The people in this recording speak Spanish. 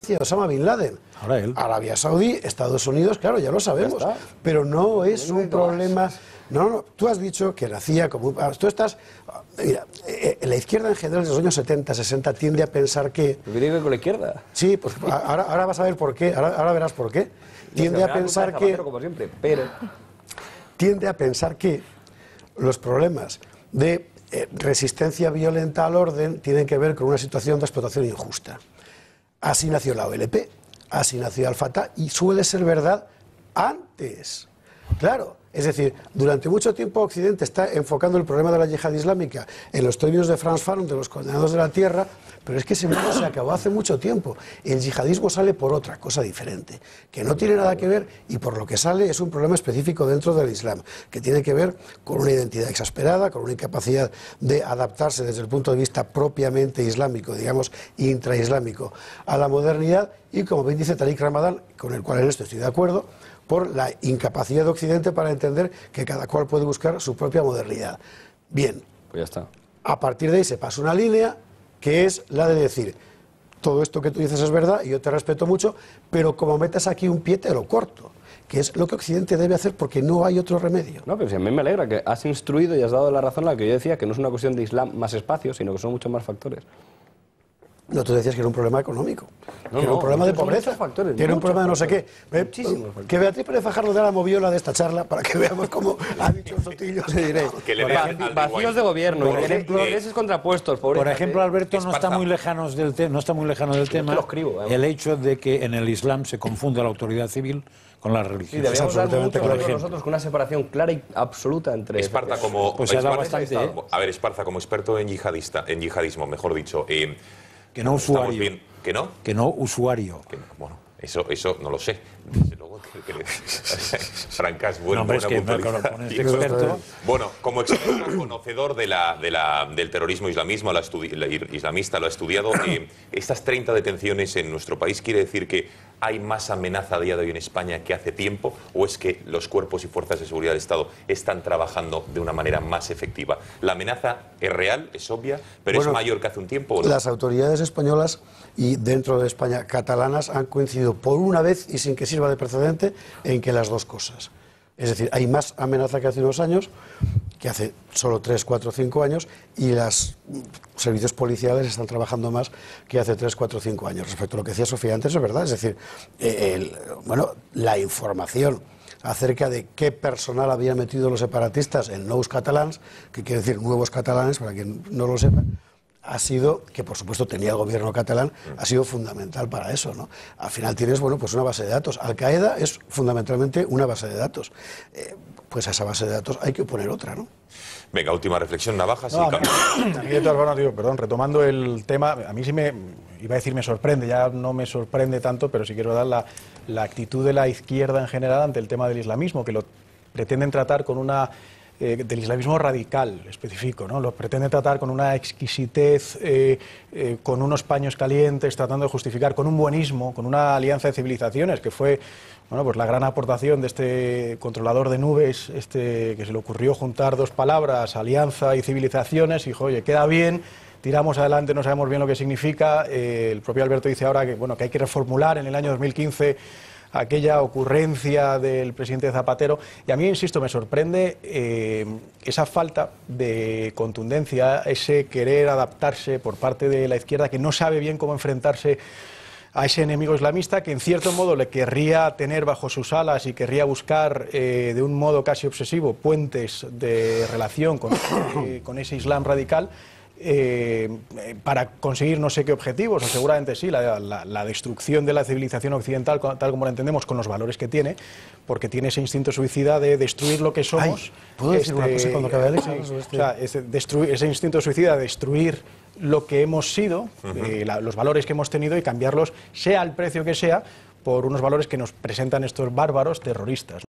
Osama Bin Laden. Ahora él. Arabia Saudí, Estados Unidos, claro, ya lo sabemos. Pero no es un problema. No, tú has dicho que nacía como. Tú estás. Mira, la izquierda en general de los años 70, 60 tiende a pensar que. ¿Qué tiene que ver con la izquierda? Sí, pues ahora vas a ver por qué. Ahora verás por qué. Tiende a pensar que. Como siempre, pero. Tiende a pensar que los problemas de resistencia violenta al orden tienen que ver con una situación de explotación injusta. Así nació la OLP, así nació Al-Fatah y suele ser verdad antes. Claro, es decir, durante mucho tiempo Occidente está enfocando el problema de la yihad islámica en los términos de Franz Fanon, de los condenados de la tierra, pero es que ese mundo se acabó hace mucho tiempo. El yihadismo sale por otra cosa diferente, que no tiene nada que ver y por lo que sale es un problema específico dentro del Islam, que tiene que ver con una identidad exasperada, con una incapacidad de adaptarse desde el punto de vista propiamente islámico, digamos intraislámico, a la modernidad y, como bien dice Tariq Ramadan, con el cual en esto estoy de acuerdo, por la incapacidad de Occidente para entender que cada cual puede buscar su propia modernidad. Bien, pues ya está. A partir de ahí se pasa una línea que es la de decir, todo esto que tú dices es verdad y yo te respeto mucho, pero como metas aquí un pie te lo corto, que es lo que Occidente debe hacer porque no hay otro remedio. No, pero si a mí me alegra que has instruido y has dado la razón a la que yo decía, que no es una cuestión de Islam más espacio, sino que son muchos más factores. No, tú decías que era un problema económico, que era un problema de pobreza, factores, que era un problema de no sé qué. Muchísimos factores. Que Beatriz Pérez Fajardo dé la moviola de esta charla para que veamos cómo ha dicho Sotillo. Que le vean al Vacíos de gobierno, por ejemplo, intereses contrapuestos. Por ejemplo, Alberto, no Esparza. está muy lejano del tema lo escribo, el hecho de que en el Islam se confunda la autoridad civil con la Sí, religión. deberíamos dar absolutamente mucho claro. valor nosotros con una separación clara y absoluta entre... Esparza como Pues se ha dado Esparza, bastante, a ver, Esparza como experto en yihadismo, mejor dicho, Que no estamos usuario. bien, ¿que no? Que no usuario. Bueno, eso no lo sé. Desde luego Francas, No, hombre, es que buena claro, puntualidad. pones de experto. Bueno, como experto conocedor del terrorismo islamista, lo ha estudiado. Estas 30 detenciones en nuestro país, ¿quiere decir que hay más amenaza a día de hoy en España que hace tiempo? ¿O es que los cuerpos y fuerzas de seguridad del Estado están trabajando de una manera más efectiva? ¿La amenaza es real, es obvia, pero es mayor que hace un tiempo o no? Las autoridades españolas y dentro de España catalanas han coincidido por una vez y sin que sirva de precedente en que las dos cosas. Es decir, hay más amenaza que hace unos años, que hace solo 3, 4, 5 años, y los servicios policiales están trabajando más que hace 3, 4, 5 años. Respecto a lo que decía Sofía antes, es verdad. Es decir, la información acerca de qué personal habían metido los separatistas en nous catalans, que quiere decir nuevos catalanes, para quien no lo sepa, ha sido, que por supuesto tenía el gobierno catalán, ha sido fundamental para eso, ¿no? Al final tienes, pues una base de datos. Al-Qaeda es fundamentalmente una base de datos. Pues a esa base de datos hay que poner otra, ¿no? Venga, última reflexión, Navajas. No, a mí de todas formas, perdón, retomando el tema, a mí sí iba a decir me sorprende, ya no me sorprende tanto, pero sí quiero dar la actitud de la izquierda en general ante el tema del islamismo, que lo pretenden tratar con una... del islamismo radical, específico, ¿no? Lo pretende tratar con una exquisitez, con unos paños calientes, tratando de justificar con un buenismo, con una alianza de civilizaciones, que fue pues la gran aportación de este controlador de nubes, que se le ocurrió juntar dos palabras, alianza y civilizaciones, y dijo, oye, queda bien, tiramos adelante, no sabemos bien lo que significa. El propio Alberto dice ahora que hay que reformular en el año 2015 aquella ocurrencia del presidente Zapatero, y a mí, insisto, me sorprende esa falta de contundencia, ese querer adaptarse por parte de la izquierda que no sabe bien cómo enfrentarse a ese enemigo islamista que en cierto modo le querría tener bajo sus alas y querría buscar de un modo casi obsesivo puentes de relación con ese Islam radical, para conseguir no sé qué objetivos, o seguramente sí, la destrucción de la civilización occidental tal como la entendemos, con los valores que tiene, porque tiene ese instinto suicida de destruir lo que somos. ¿Puedo decir una cosa cuando acabe Alex? Sí, o sea, ese instinto suicida de destruir lo que hemos sido, los valores que hemos tenido, y cambiarlos, sea al precio que sea, por unos valores que nos presentan estos bárbaros terroristas.